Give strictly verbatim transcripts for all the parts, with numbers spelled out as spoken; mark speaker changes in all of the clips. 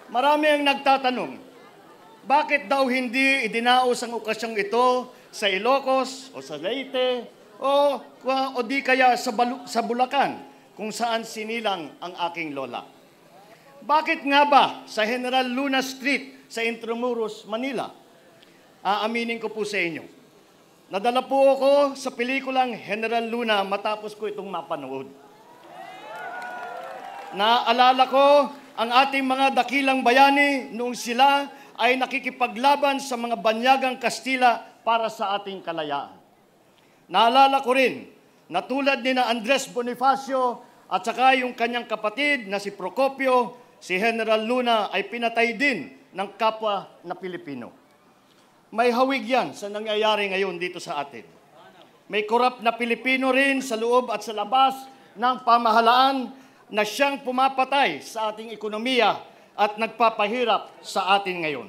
Speaker 1: Marami ang nagtatanong, bakit daw hindi idinaos ang okasyong ito sa Ilocos o sa Leyte o, o di kaya sa, Balu sa Bulacan kung saan sinilang ang aking lola? Bakit nga ba sa General Luna Street sa Intramuros, Manila? Aaminin ko po sa inyo. Nadala po ako sa pelikulang General Luna matapos ko itong mapanood. Naalala ko ang ating mga dakilang bayani noong sila ay nakikipaglaban sa mga banyagang Kastila para sa ating kalayaan. Naalala ko rin na tulad ni na Andres Bonifacio at saka yung kanyang kapatid na si Procopio, si General Luna ay pinatay din ng kapwa na Pilipino. May hawig yan sa nangyayari ngayon dito sa atin. May korap na Pilipino rin sa loob at sa labas ng pamahalaan na siyang pumapatay sa ating ekonomiya at nagpapahirap sa atin ngayon.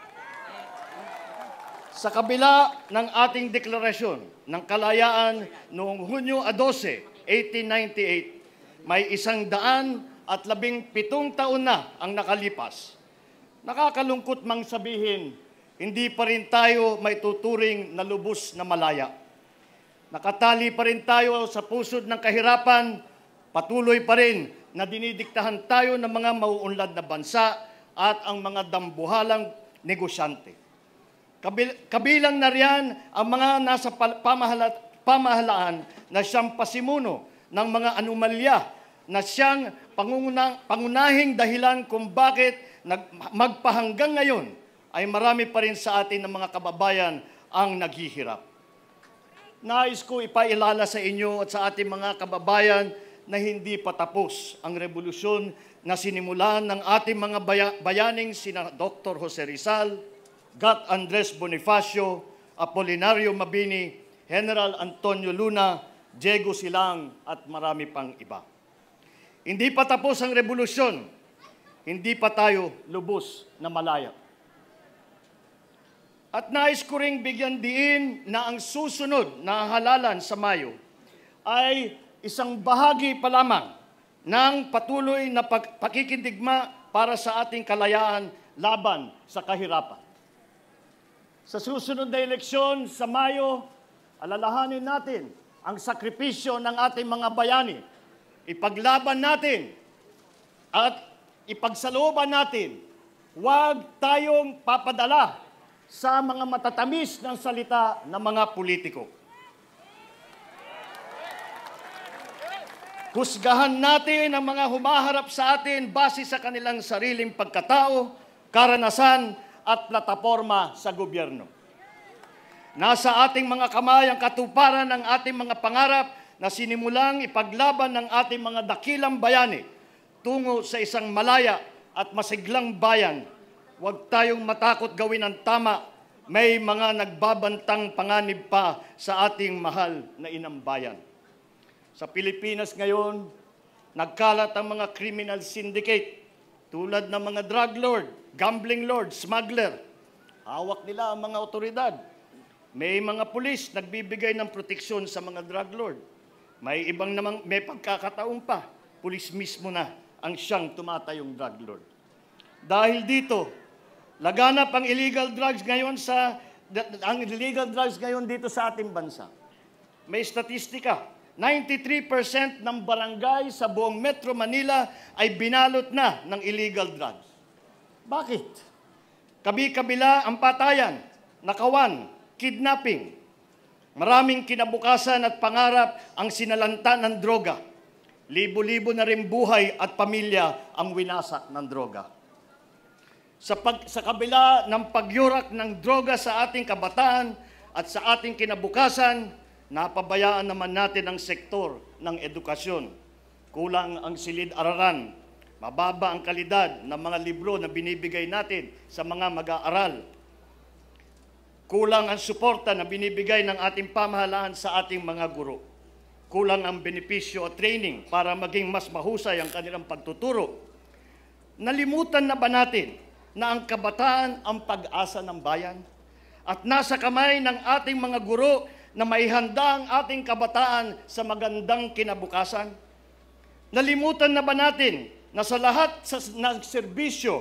Speaker 1: Sa kabila ng ating deklarasyon ng kalayaan noong Hunyo twelve, eighteen ninety-eight, may isang daan at labing pitong taon na ang nakalipas. Nakakalungkot mang sabihin, hindi pa rin tayo may tuturing na lubos na malaya. Nakatali pa rin tayo sa pusod ng kahirapan, patuloy pa rin na dinidiktahan tayo ng mga mauunlad na bansa at ang mga dambuhalang negosyante. Kabil kabilang na riyan ang mga nasa pamahala pamahalaan na siyang pasimuno ng mga anomalya na siyang panguna pangunahing dahilan kung bakit nag magpahanggang ngayon ay marami pa rin sa atin ng mga kababayan ang naghihirap. Nais ko ipailala sa inyo at sa ating mga kababayan na hindi pa tapos ang revolusyon na sinimulan ng ating mga baya bayaning sina Doctor Jose Rizal, Gat Andres Bonifacio, Apolinario Mabini, General Antonio Luna, Diego Silang at marami pang iba. Hindi pa tapos ang revolusyon, hindi pa tayo lubos na malaya. At nais ko ring bigyan diin na ang susunod na halalan sa Mayo ay isang bahagi pa lamang ng patuloy na pakikindigma para sa ating kalayaan laban sa kahirapan. Sa susunod na eleksyon sa Mayo, alalahanin natin ang sakripisyo ng ating mga bayani. Ipaglaban natin at ipagsalooban natin. Huwag tayong papadala sa mga matatamis ng salita ng mga politiko. Husgahan natin ang mga humaharap sa atin base sa kanilang sariling pagkatao, karanasan at plataporma sa gobyerno. Nasa ating mga kamay ang katuparan ng ating mga pangarap na sinimulang ipaglaban ng ating mga dakilang bayani tungo sa isang malaya at masiglang bayan. Huwag tayong matakot gawin ang tama. May mga nagbabantang panganib pa sa ating mahal na inang bayan. Sa Pilipinas ngayon, nagkalat ang mga criminal syndicate tulad ng mga drug lord, gambling lord, smuggler. Hawak nila ang mga otoridad. May mga pulis nagbibigay ng proteksyon sa mga drug lord. May ibang namang may pagkakataon pa, pulis mismo na ang siyang tumatayong drug lord. Dahil dito, laganap ang illegal drugs ngayon sa ang illegal drugs ngayon dito sa ating bansa. May statistika, ninety-three percent ng barangay sa buong Metro Manila ay binalot na ng illegal drugs. Bakit? Kabi-kabila ang patayan, nakawan, kidnapping. Maraming kinabukasan at pangarap ang sinalanta ng droga. Libo-libo na rin buhay at pamilya ang winasak ng droga. Sa, pag, sa kabila ng pagyurak ng droga sa ating kabataan at sa ating kinabukasan, napabayaan naman natin ang sektor ng edukasyon. Kulang ang silid-araran, mababa ang kalidad ng mga libro na binibigay natin sa mga mag-aaral. Kulang ang suporta na binibigay ng ating pamahalaan sa ating mga guro. Kulang ang benepisyo o training para maging mas mahusay ang kanilang pagtuturo. Nalimutan na ba natin na ang kabataan ang pag-asa ng bayan? At nasa kamay ng ating mga guro na maihanda ang ating kabataan sa magandang kinabukasan? Nalimutan na ba natin na sa lahat sa, ng serbisyo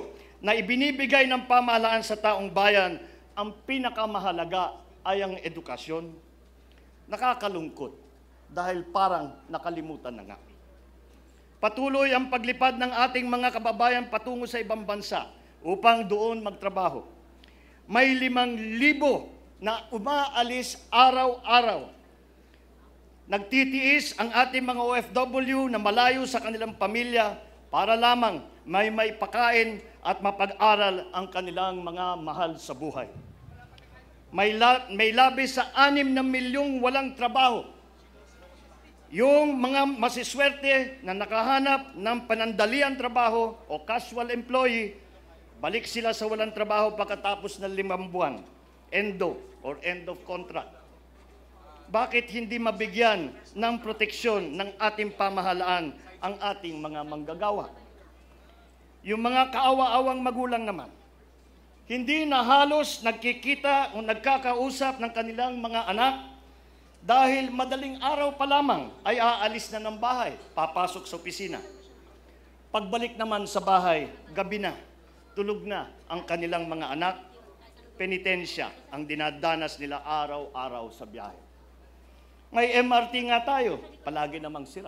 Speaker 1: na ibinibigay ng pamahalaan sa taong bayan, ang pinakamahalaga ay ang edukasyon. Nakakalungkot dahil parang nakalimutan na nga. Patuloy ang paglipad ng ating mga kababayan patungo sa ibang bansa upang doon magtrabaho. May limang libo na umaalis araw-araw. Nagtitiis ang ating mga O F W na malayo sa kanilang pamilya para lamang may may pakain at mapag-aral ang kanilang mga mahal sa buhay. May, la, may labis sa anim na milyong walang trabaho. Yung mga masiswerte na nakahanap ng panandalian trabaho o casual employee, balik sila sa walang trabaho pagkatapos ng limang buwan. Endo or end of contract. Bakit hindi mabigyan ng proteksyon ng ating pamahalaan ang ating mga manggagawa? Yung mga kaawa-awang magulang naman, hindi na halos nagkikita o nagkakausap ng kanilang mga anak dahil madaling araw pa lamang ay aalis na ng bahay, papasok sa opisina. Pagbalik naman sa bahay, gabi na, tulog na ang kanilang mga anak, penitensya ang dinadanas nila araw-araw sa biyahe. May M R T nga tayo, palagi namang sira.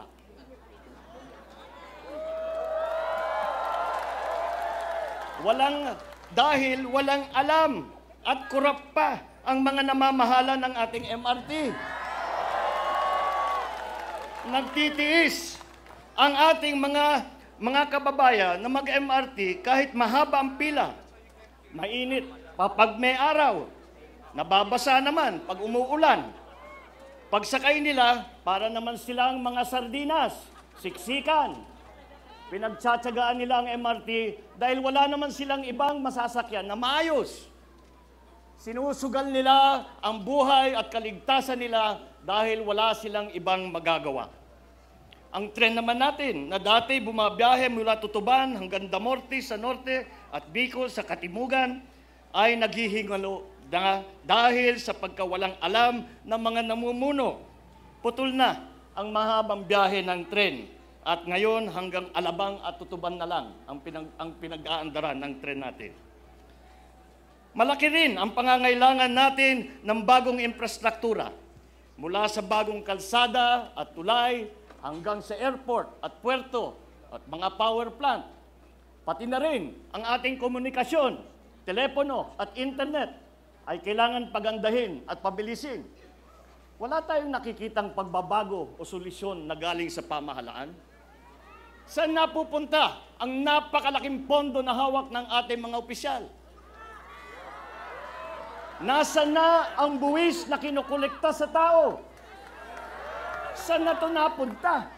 Speaker 1: Walang, dahil walang alam at kurap pa ang mga namamahala ng ating M R T. Nagtitiis ang ating mga mga kababayan na mag-M R T kahit mahaba ang pila. Mainit pag may araw, nababasa naman pag umuulan. Pagsakay nila, para naman silang mga sardinas, siksikan. Pinagtsatsagaan nila ang M R T dahil wala naman silang ibang masasakyan na maayos. Sinusugal nila ang buhay at kaligtasan nila dahil wala silang ibang magagawa. Ang tren naman natin na dati bumabiyahe mula Tutuban hanggang Damorte sa norte at Bicol sa Katimugan ay naghihingalo na dahil sa pagkawalang alam ng mga namumuno. Putol na ang mahabang biyahe ng tren at ngayon hanggang Alabang at Tutuban na lang ang, pinag ang pinag-aandaran ng tren natin. Malaki rin ang pangangailangan natin ng bagong infrastruktura mula sa bagong kalsada at tulay hanggang sa airport at puerto at mga power plant. Pati na rin ang ating komunikasyon, telepono at internet ay kailangan pagandahin at pabilisin. Wala tayong nakikitang pagbabago o solusyon na galing sa pamahalaan. Saan napupunta ang napakalaking pondo na hawak ng ating mga opisyal? Nasaan na ang buwis na kinukolekta sa tao? Saan na ito napunta?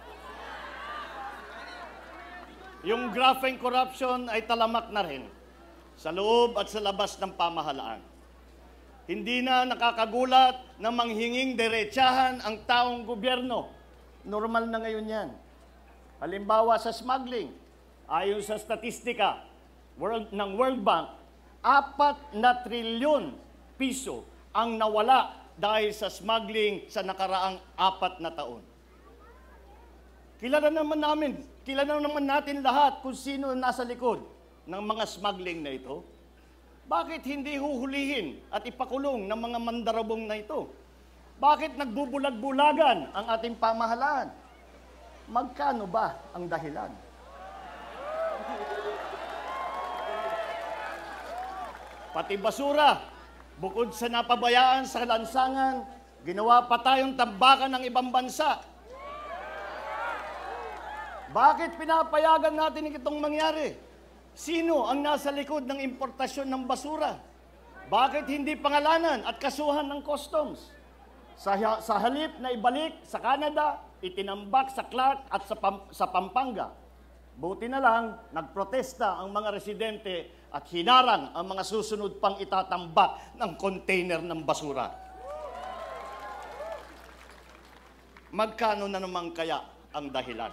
Speaker 1: Yung graphing corruption ay talamak na rin sa loob at sa labas ng pamahalaan. Hindi na nakakagulat na manghinging derechahan ang taong gobyerno. Normal na ngayon yan. Halimbawa sa smuggling, ayon sa statistika world, ng World Bank, apat na trilyon piso ang nawala dahil sa smuggling sa nakaraang apat na taon. Kilala naman namin, kilala naman natin lahat kung sino nasa likod ng mga smuggling na ito. Bakit hindi huhulihin at ipakulong ng mga mandarabong na ito? Bakit nagbubulag-bulagan ang ating pamahalaan? Magkano ba ang dahilan? Pati basura, bukod sa napabayaan sa lansangan, ginawa pa tayong tambakan ng ibang bansa. Bakit pinapayagan natin itong mangyari? Sino ang nasa likod ng importasyon ng basura? Bakit hindi pangalanan at kasuhan ng customs? Sa, sa halip na ibalik sa Canada, itinambak sa Clark at sa, Pam, sa Pampanga. Buti na lang, nagprotesta ang mga residente at hinarang ang mga susunod pang itatambak ng container ng basura. Magkano na naman kaya ang dahilan?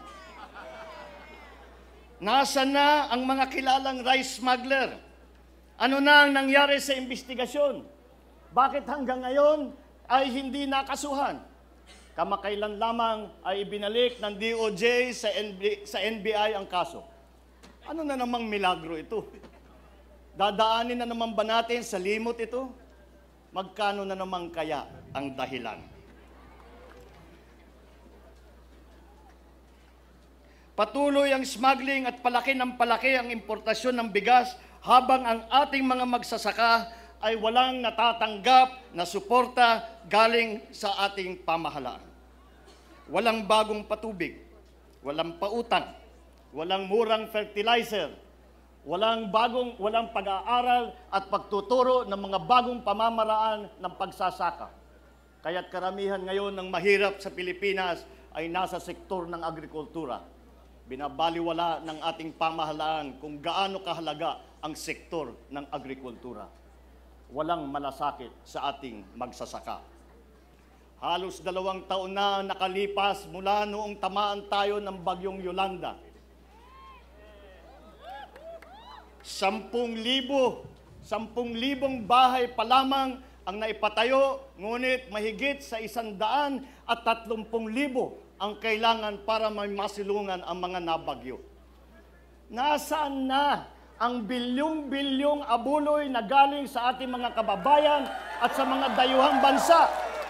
Speaker 1: Nasaan na ang mga kilalang rice smuggler? Ano na ang nangyari sa investigasyon? Bakit hanggang ngayon ay hindi nakasuhan? Kamakailan lamang ay ibinalik ng D O J sa N B I ang kaso. Ano na namang milagro ito? Dadaanin na naman ba natin sa limot ito? Magkano na naman kaya ang dahilan? Patuloy ang smuggling at palaki ng palaki ang importasyon ng bigas habang ang ating mga magsasaka ay walang natatanggap na suporta galing sa ating pamahalaan. Walang bagong patubig, walang pautang, walang murang fertilizer, walang bagong walang pag-aaral at pagtuturo ng mga bagong pamamaraan ng pagsasaka. Kaya't karamihan ngayon ng mahirap sa Pilipinas ay nasa sektor ng agrikultura. Binabaliwala ng ating pamahalaan kung gaano kahalaga ang sektor ng agrikultura. Walang malasakit sa ating magsasaka. Halos dalawang taon na nakalipas mula noong tamaan tayo ng bagyong Yolanda. Sampung libo, sampung libong bahay pa lamang ang naipatayo, ngunit mahigit sa isandaan at tatlumpung libo ang kailangan para may masilungan ang mga nabagyo. Nasaan na ang bilyong-bilyong abuloy na galing sa ating mga kababayan at sa mga dayuhang bansa?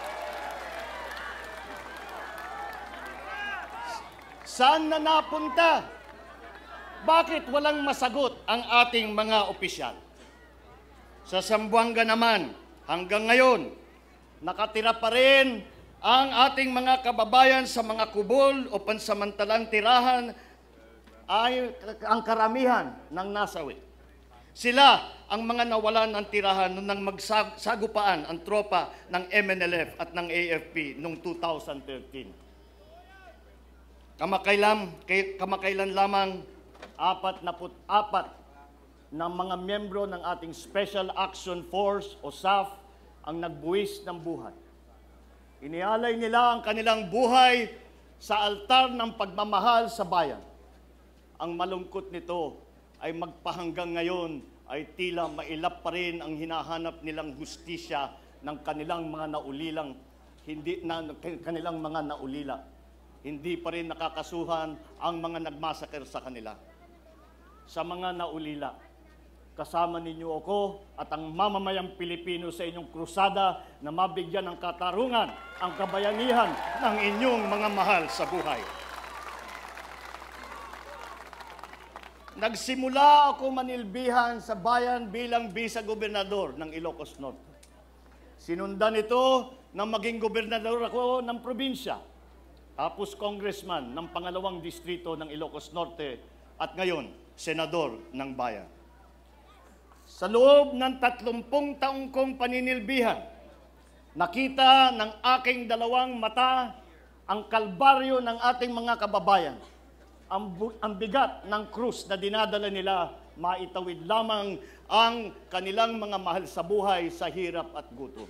Speaker 1: Saan na napunta? Bakit walang masagot ang ating mga opisyal? Sa Zamboanga naman, hanggang ngayon, nakatira pa rin ang ating mga kababayan sa mga kubol o pansamantalang tirahan ay ang karamihan ng nasawi. Sila ang mga nawalan ng tirahan nung nang magsagupaan ang tropa ng M N L F at ng A F P noong two thousand thirteen. Kamakailan, kamakailan lamang apat na put apat ng mga miyembro ng ating Special Action Force o S A F ang nagbuwis ng buhay. Inialay nila ang kanilang buhay sa altar ng pagmamahal sa bayan. Ang malungkot nito ay magpahanggang ngayon ay tila mailap pa rin ang hinahanap nilang hustisya ng kanilang mga naulilang hindi na kanilang mga naulila. Hindi pa rin nakakasuhan ang mga nagmasaker sa kanila. Sa mga naulila, kasama ninyo ako at ang mamamayang Pilipino sa inyong krusada na mabigyan ng katarungan ang kabayanihan ng inyong mga mahal sa buhay. Nagsimula ako manilbihan sa bayan bilang bisa-gobernador ng Ilocos Norte. Sinundan ito na maging gobernador ako ng probinsya, tapos congressman ng pangalawang distrito ng Ilocos Norte at ngayon, senador ng bayan. Sa loob ng tatlumpung taong kong paninilbihan, nakita ng aking dalawang mata ang kalbaryo ng ating mga kababayan. Ang, ang bigat ng krus na dinadala nila, maitawid lamang ang kanilang mga mahal sa buhay sa hirap at gutom.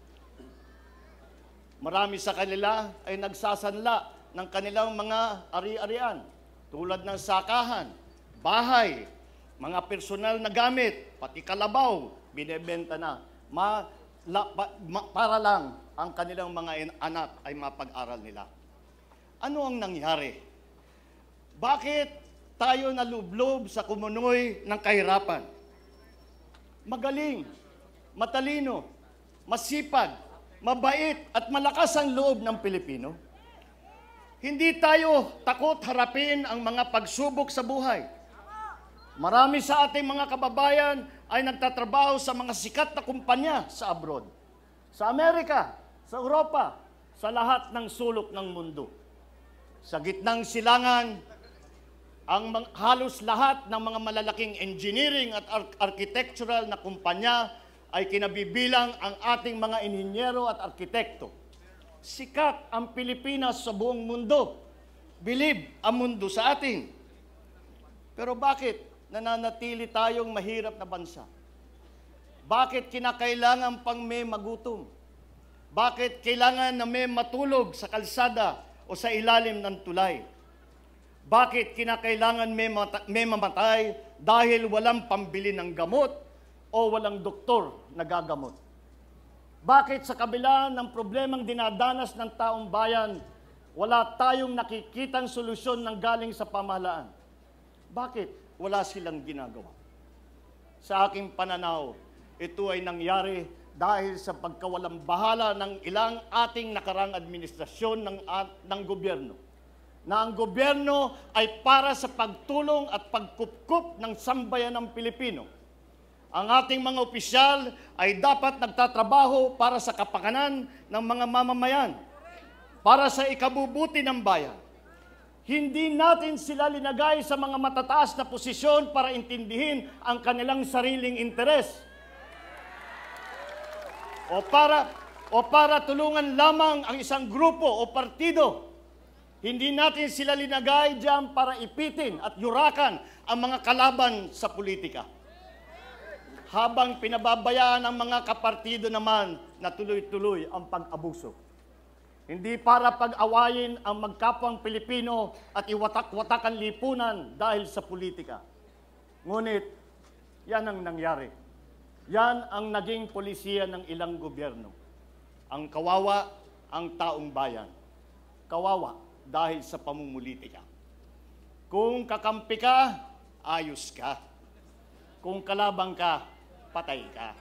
Speaker 1: Marami sa kanila ay nagsasanla ng kanilang mga ari-arian, tulad ng sakahan, bahay, mga personal na gamit, pati kalabaw, binebenta na, ma, la, pa, ma, para lang ang kanilang mga anak ay mapag-aral nila. Ano ang nangyari? Bakit tayo nalublob sa kumunoy ng kahirapan? Magaling, matalino, masipag, mabait at malakas ang loob ng Pilipino. Hindi tayo takot harapin ang mga pagsubok sa buhay. Marami sa ating mga kababayan ay nagtatrabaho sa mga sikat na kumpanya sa abroad, sa Amerika, sa Europa, sa lahat ng sulok ng mundo. Sa gitnang silangan, ang halos lahat ng mga malalaking engineering at architectural na kumpanya ay kinabibilang ang ating mga inhinyero at arkitekto. Sikat ang Pilipinas sa buong mundo. Bilib ang mundo sa atin. Pero bakit nananatili tayong mahirap na bansa? Bakit kinakailangan pang may magutom? Bakit kailangan na may matulog sa kalsada o sa ilalim ng tulay? Bakit kinakailangan may, mata- may mamatay dahil walang pambili ng gamot o walang doktor na gagamot? Bakit sa kabila ng problemang dinadanas ng taong bayan, wala tayong nakikitang solusyon ng galing sa pamahalaan? Bakit wala silang ginagawa? sa aking pananaw, ito ay nangyari dahil sa pagkawalang bahala ng ilang ating nakarang administrasyon ng, ng gobyerno. Na ang gobyerno ay para sa pagtulong at pagkupkup ng sambayanang Pilipino. Ang ating mga opisyal ay dapat nagtatrabaho para sa kapakanan ng mga mamamayan, para sa ikabubuti ng bayan. Hindi natin sila linagay sa mga matataas na posisyon para intindihin ang kanilang sariling interes. O para, o para tulungan lamang ang isang grupo o partido. Hindi natin sila linagay diyan para ipitin at yurakan ang mga kalaban sa politika. Habang pinababayaan ang mga kapartido naman na tuloy-tuloy ang pag-abuso. Hindi para pag-awayin ang magkapwang Pilipino at iwatak-watak ang lipunan dahil sa politika. Ngunit, yan ang nangyari. Yan ang naging polisiya ng ilang gobyerno. Ang kawawa, ang taong bayan. Kawawa dahil sa pamumulitika. Kung kakampi ka, ayos ka. Kung kalabang ka, patay ka.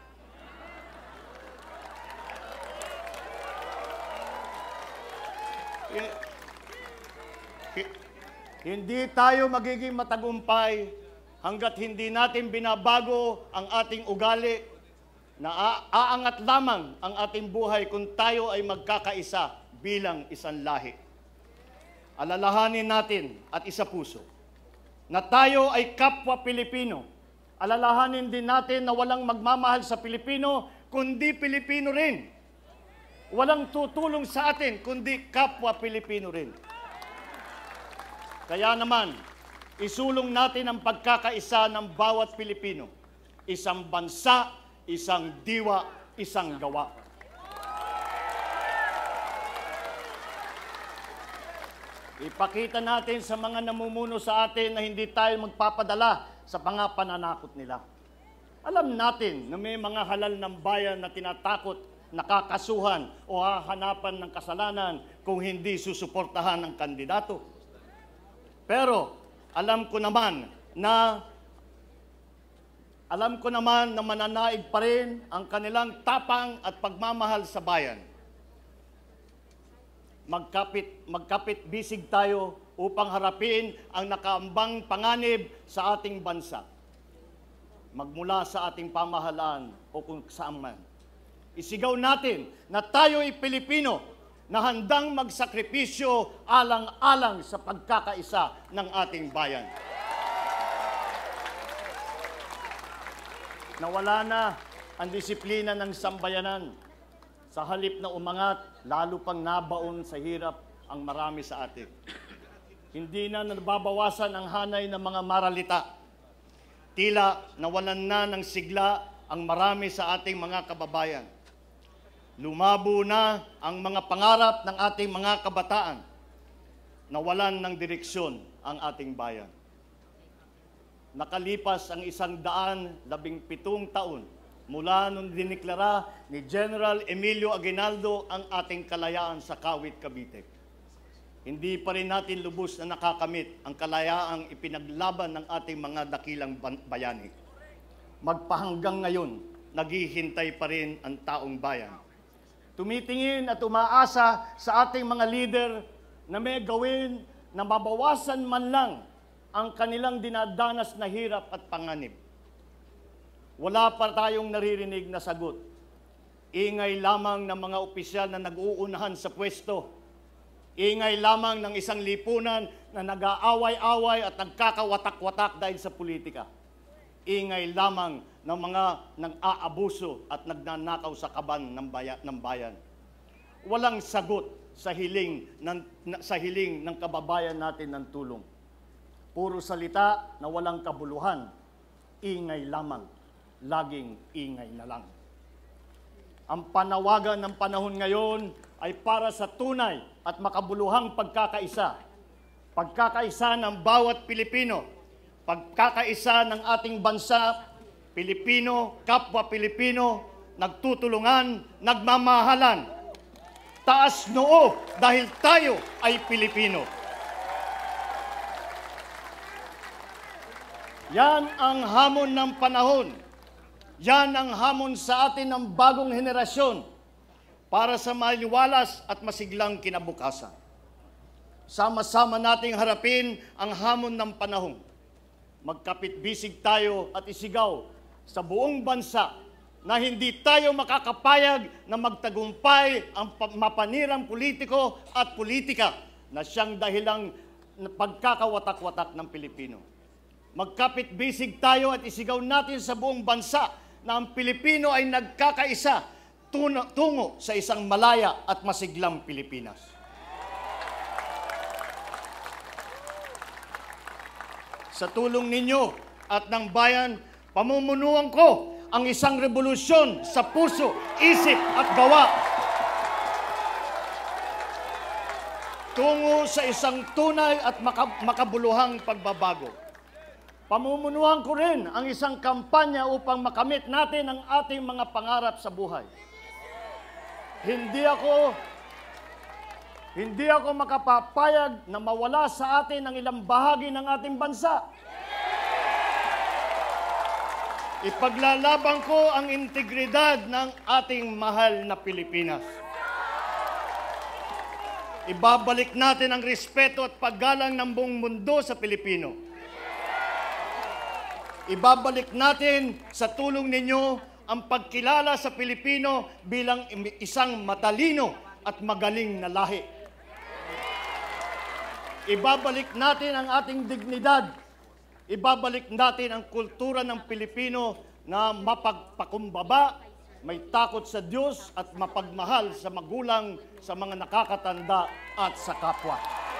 Speaker 1: Hindi tayo magiging matagumpay hanggat hindi natin binabago ang ating ugali na aangat lamang ang ating buhay kung tayo ay magkakaisa bilang isang lahi. Alalahanin natin at isa puso na tayo ay kapwa Pilipino. Alalahanin din natin na walang magmamahal sa Pilipino kundi Pilipino rin. Walang tutulong sa atin, kundi kapwa Pilipino rin. Kaya naman, isulong natin ang pagkakaisa ng bawat Pilipino. Isang bansa, isang diwa, isang gawa. Ipakita natin sa mga namumuno sa atin na hindi tayo magpapadala sa mga pananakot nila. Alam natin na may mga halal ng bayan na tinatakot nakakasuhan o hahanapan ng kasalanan kung hindi susuportahan ng kandidato. Pero alam ko naman na alam ko naman na mananaig pa rin ang kanilang tapang at pagmamahal sa bayan. Magkapit, magkapit bisig tayo upang harapin ang nakaambang panganib sa ating bansa. Magmula sa ating pamahalaan o kung saan man. Isigaw natin na tayo'y Pilipino na handang magsakripisyo alang-alang sa pagkakaisa ng ating bayan. Nawala na ang disiplina ng sambayanan. Sa halip na umangat, lalo pang nabaon sa hirap ang marami sa atin. Hindi na nababawasan ang hanay ng mga maralita. Tila nawalan na ng sigla ang marami sa ating mga kababayan. Lumabo na ang mga pangarap ng ating mga kabataan. Nawalan ng direksyon ang ating bayan. Nakalipas ang isang daan labing pitong taon mula nung diniklara ni General Emilio Aguinaldo ang ating kalayaan sa Kawit, Cavite. Hindi pa rin natin lubos na nakakamit ang kalayaang ipinaglaban ng ating mga dakilang bayani. Magpahanggang ngayon, naghihintay pa rin ang taong bayan. Tumitingin at umaasa sa ating mga leader na may gawin na mabawasan man lang ang kanilang dinadanas na hirap at panganib. Wala pa tayong naririnig na sagot. Ingay lamang ng mga opisyal na nag-uunahan sa pwesto. Ingay lamang ng isang lipunan na nag-aaway-away at nagkakawatak-watak dahil sa politika. Ingay lamang ng mga nang-aabuso at nagnanakaw sa kaban ng bayan. Ng bayan. Walang sagot sa hiling, ng, sa hiling ng kababayan natin ng tulong. Puro salita na walang kabuluhan. Ingay lamang. Laging ingay na lang. Ang panawagan ng panahon ngayon ay para sa tunay at makabuluhang pagkakaisa. Pagkakaisa ng bawat Pilipino. Pagkakaisa ng ating bansa, Pilipino, kapwa Pilipino, nagtutulungan, nagmamahalan. Taas noo dahil tayo ay Pilipino. Yan ang hamon ng panahon Yan ang hamon sa atin ng bagong henerasyon para sa maliwalas at masiglang kinabukasan. Sama-sama nating harapin ang hamon ng panahon. Magkapit-bisig tayo at isigaw sa buong bansa na hindi tayo makakapayag na magtagumpay ang mapanirang politiko at politika na siyang dahilang pagkakawatak-watak ng Pilipino. Magkapit-bisig tayo at isigaw natin sa buong bansa na ang Pilipino ay nagkakaisa tungo sa isang malaya at masiglang Pilipinas. Sa tulong ninyo at ng bayan, pamumunuan ko ang isang revolusyon sa puso, isip at gawa tungo sa isang tunay at makabuluhang pagbabago. Pamumunuan ko rin ang isang kampanya upang makamit natin ang ating mga pangarap sa buhay. Hindi ako hindi ako makapapayag na mawala sa atin ang ilang bahagi ng ating bansa. Ipaglalaban ko ang integridad ng ating mahal na Pilipinas. Ibabalik natin ang respeto at paggalang ng buong mundo sa Pilipino. Ibabalik natin sa tulong ninyo ang pagkilala sa Pilipino bilang isang matalino at magaling na lahi. Ibabalik natin ang ating dignidad. Ibabalik natin ang kultura ng Pilipino na mapagpakumbaba, may takot sa Diyos at mapagmahal sa magulang, sa mga nakakatanda at sa kapwa.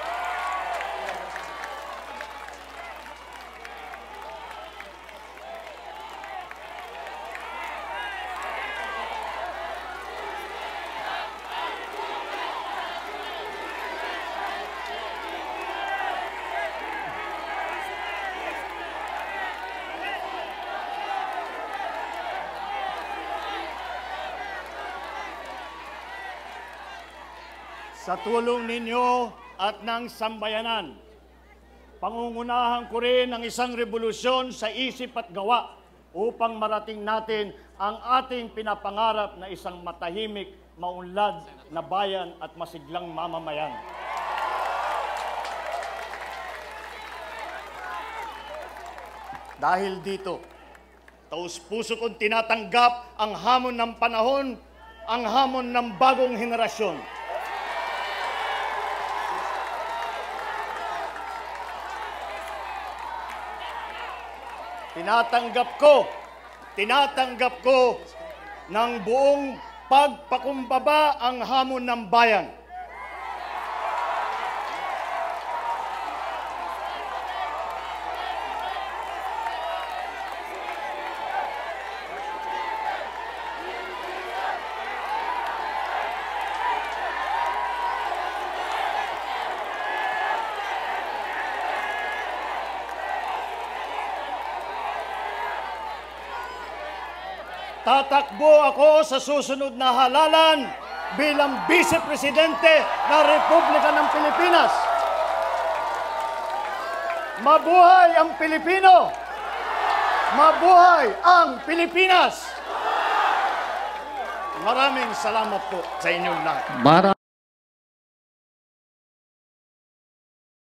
Speaker 1: Sa tulong ninyo at ng sambayanan, pangungunahan ko rin ang isang revolusyon sa isip at gawa upang marating natin ang ating pinapangarap na isang matahimik, maunlad na bayan at masiglang mamamayan. Dahil dito, taus-puso kong tinatanggap ang hamon ng panahon, ang hamon ng bagong henerasyon. Tinatanggap ko, tinatanggap ko ng buong pagpakumbaba ang hamon ng bayan. Tatakbo ako sa susunod na halalan bilang Vice Presidente ng Republika ng Pilipinas. Mabuhay ang Pilipino! Mabuhay ang Pilipinas! Maraming salamat po sa inyong lahat.